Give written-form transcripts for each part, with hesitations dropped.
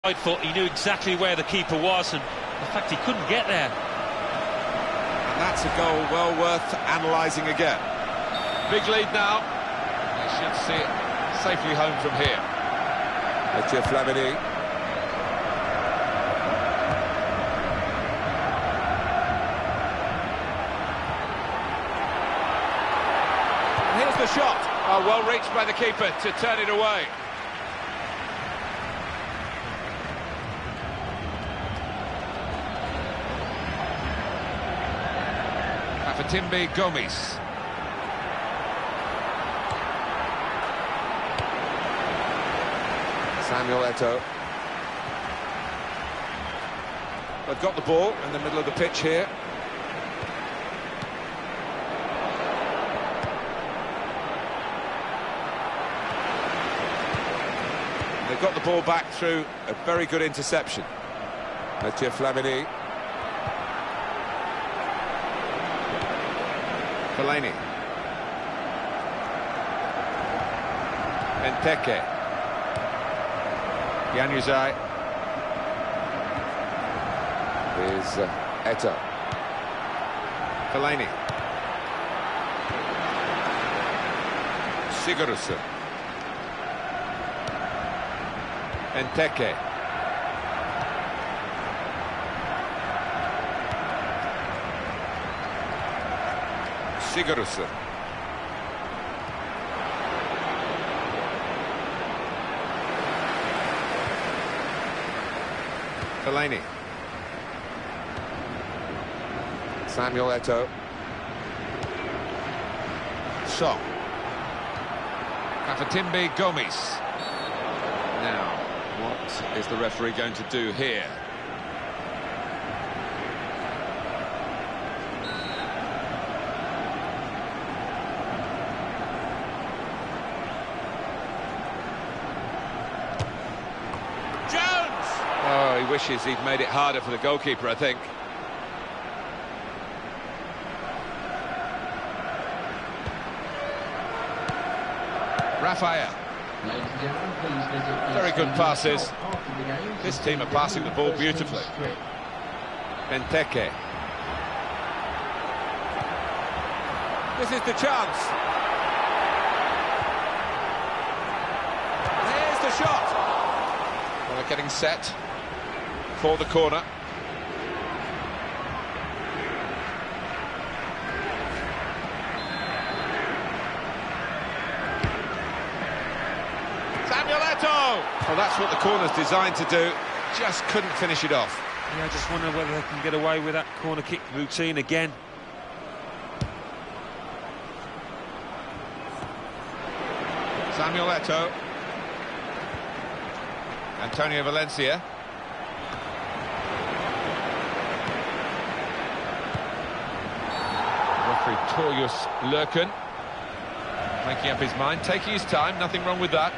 Right foot, he knew exactly where the keeper was, and in fact he couldn't get there. And that's a goal well worth analysing again. Big lead now. They should see it safely home from here. Mathieu Flamini. And here's the shot. Oh, well reached by the keeper to turn it away. Timbe Gomes. Samuel Eto'o. They've got the ball in the middle of the pitch here. They've got the ball back through a very good interception. Mathieu Flamini. Fellaini. Benteke. Januzaj. Here's Eto'o. Fellaini. Sigurdsson. Benteke. Sigurdsson. Fellaini. Samuel Eto'o. Song. Timbe Gomes. Now, what is the referee going to do here? Oh, he wishes he'd made it harder for the goalkeeper, I think. Raphael. Very good passes. This team are passing the ball beautifully. Benteke. This is the chance. Here's the shot. Well, they're getting set for the corner. Samuel Eto'o! Well, that's what the corner's designed to do. Just couldn't finish it off. Yeah, I just wonder whether they can get away with that corner kick routine again. Samuel Eto'o. Antonio Valencia. Referee Torjus Lurken making up his mind, taking his time, nothing wrong with that.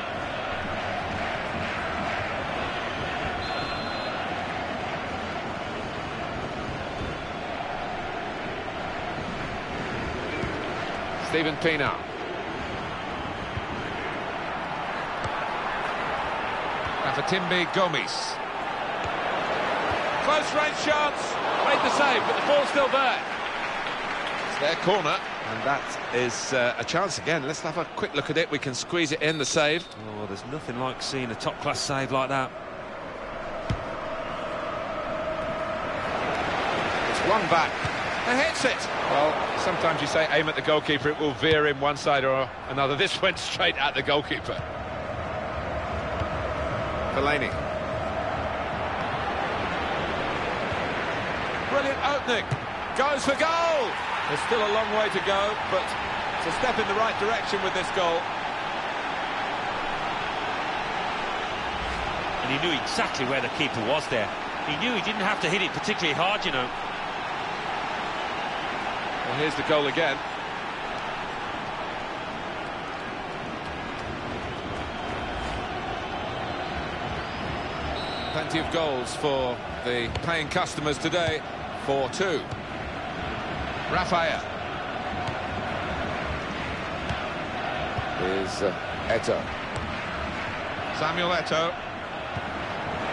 Steven Pienaar. Timbe Gomes. Close range chance. Made the save, but the ball's still there. It's their corner. And that is a chance again. Let's have a quick look at it. We can squeeze it in, the save. Oh, there's nothing like seeing a top-class save like that. It's one back. And hits it. Well, sometimes you say aim at the goalkeeper, it will veer in one side or another. This went straight at the goalkeeper. Fellaini. Brilliant opening. Goes for goal. There's still a long way to go, but it's a step in the right direction with this goal. And he knew exactly where the keeper was there. He knew he didn't have to hit it particularly hard, you know. Well, here's the goal again. Plenty of goals for the paying customers today. 4-2. Raphael. Here's Eto'o. Samuel Eto'o.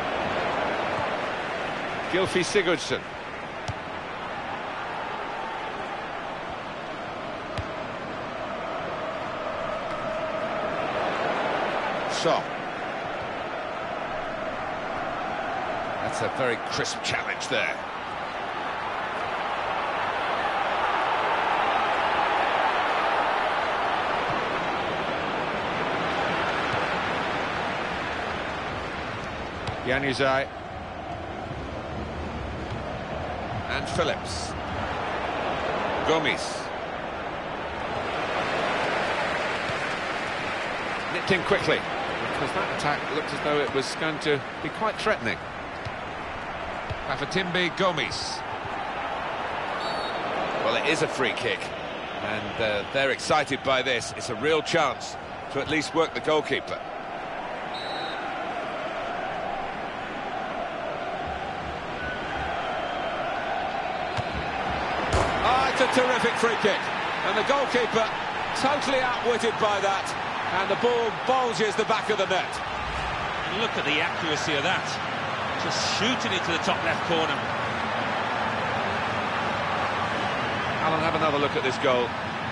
Gylfi Sigurdsson. Song. That's a very crisp challenge there. Januzaj. And Phillips. Gomes. Nipped in quickly, because that attack looked as though it was going to be quite threatening. Bafétimbi Gomes. Well, it is a free kick, and they're excited by this. It's a real chance to at least work the goalkeeper. It's a terrific free kick, and the goalkeeper totally outwitted by that, and the ball bulges the back of the net. Look at the accuracy of that, just shooting into the top left corner. Alan, have another look at this goal.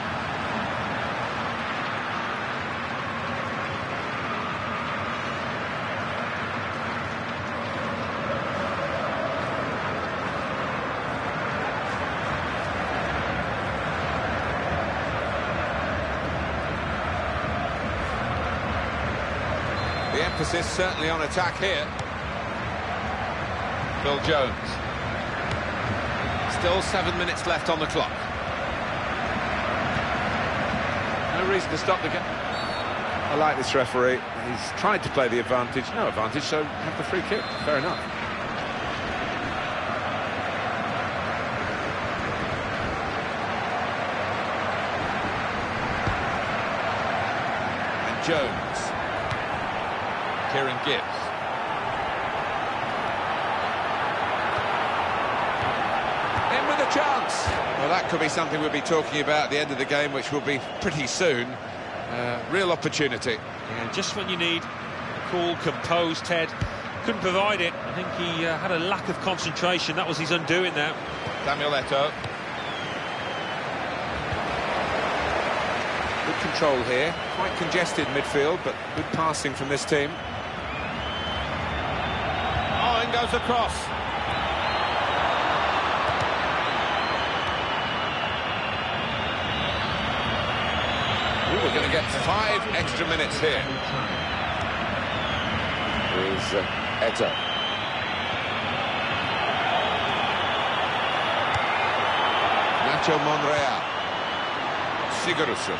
The emphasis certainly on attack here. Phil Jones. Still 7 minutes left on the clock. No reason to stop the game. I like this referee. He's tried to play the advantage. No advantage, so have the free kick. Fair enough. And Jones. Kieran Gibbs. In with a chance. Well, that could be something we'll be talking about at the end of the game, which will be pretty soon. Real opportunity. Yeah, just when you need a cool, composed head. Couldn't provide it. I think he had a lack of concentration. That was his undoing there. Samuel Eto'o. Good control here. Quite congested midfield, but good passing from this team. Oh, in goes the cross. Ooh, we're going to get 5 extra minutes here. Here's Eto'o. Nacho Monreal. Sigurdsson.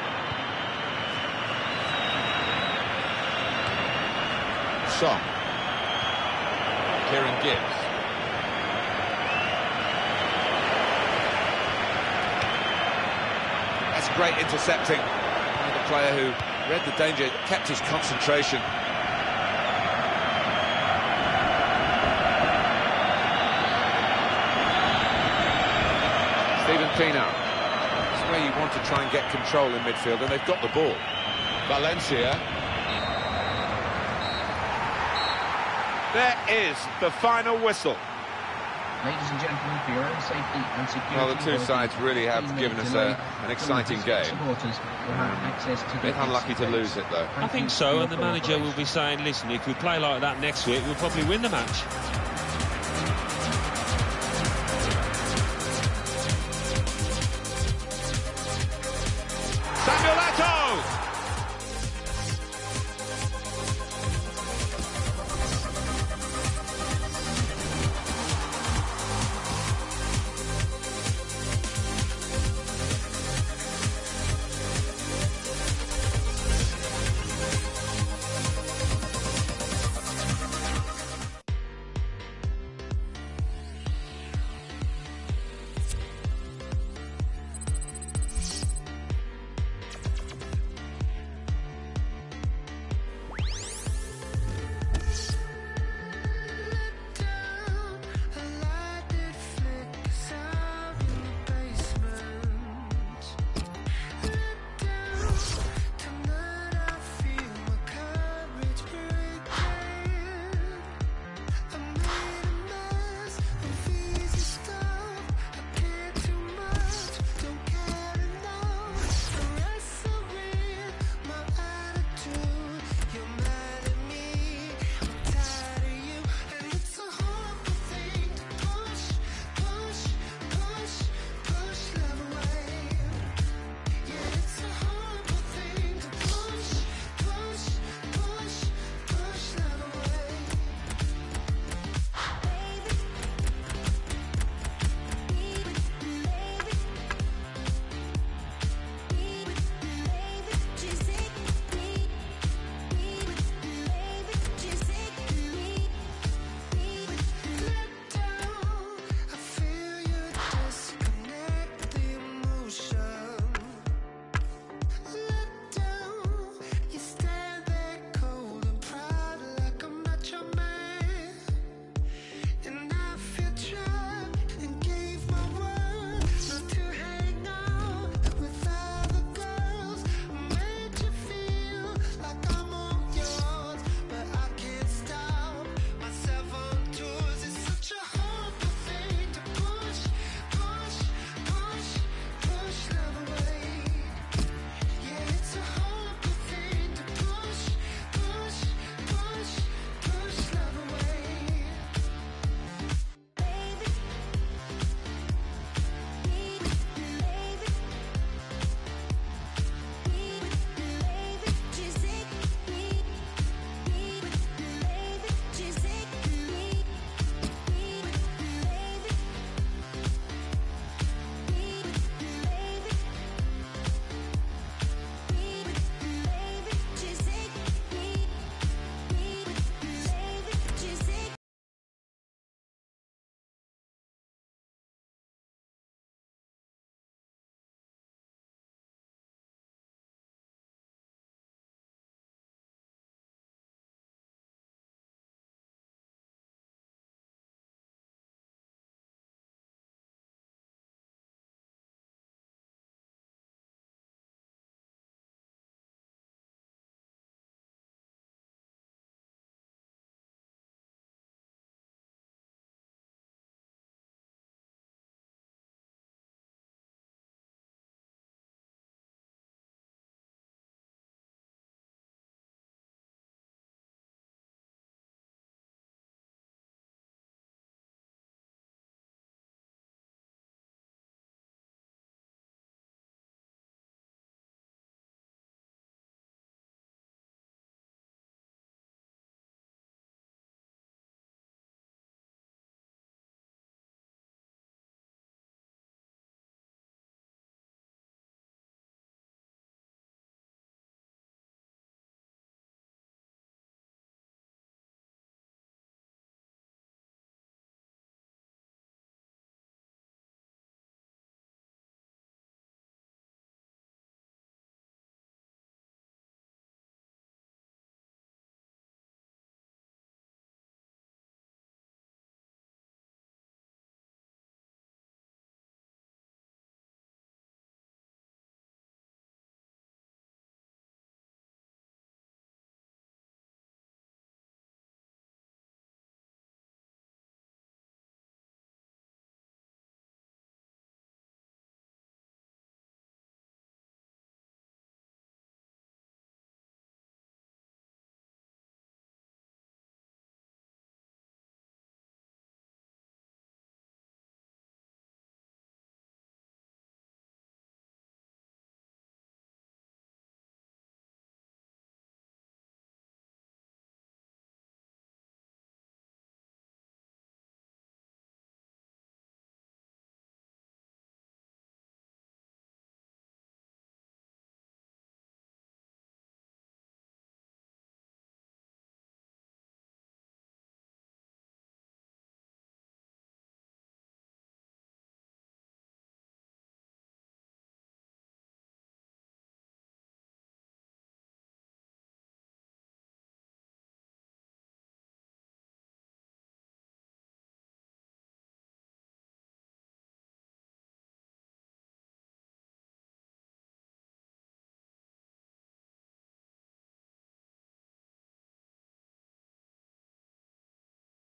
Song. Kieran Gibbs. That's great intercepting. The player who read the danger, kept his concentration. Steven Pienaar. This is where you want to try and get control in midfield, and they've got the ball. Valencia. There is the final whistle. Ladies and gentlemen, for your own safety and security... Well, the two sides really have given us an exciting game. A bit unlucky to lose it, though. I think so, and the manager will be saying, listen, if we play like that next week, we'll probably win the match. Samuel